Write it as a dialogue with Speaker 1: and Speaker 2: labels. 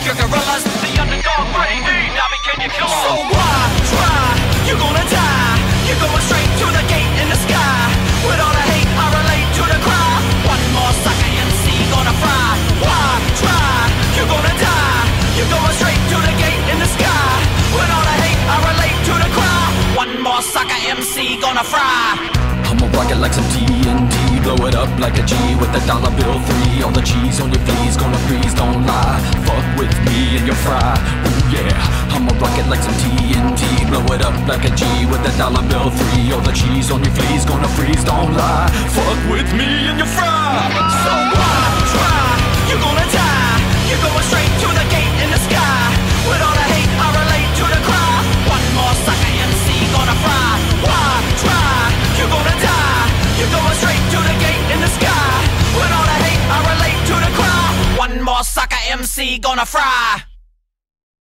Speaker 1: You're gorillas, the underdog, ready me. Now can you kill 'em? So why try? You're gonna die. You're going straight to the gate in the sky. With all the hate, I relate to the cry. One more sucker MC gonna fry. Why try? You're gonna die. You're going straight to the gate in the sky. With all the hate, I relate to the cry. One more sucker MC gonna fry.
Speaker 2: I'ma rock it like some TNT, blow it up like a G with a dollar bill 3. All the cheese on your fleas gonna freeze, don't lie. Fuck with me and you'll fry. Ooh yeah, I'ma rock it like some TNT, blow it up like a G with a dollar bill 3. All the cheese on your fleas gonna freeze, don't lie. Fuck with me and you'll fry.
Speaker 1: So why try? You're gonna die. You're going straight to the gate in the sky. With all the hate, I relate to the cry. One more sucker MC gonna fry. Why try? You're gonna die. You're going straight to the gate in the sky. With all the hate, I relate to the cry. One more sucker MC gonna fry.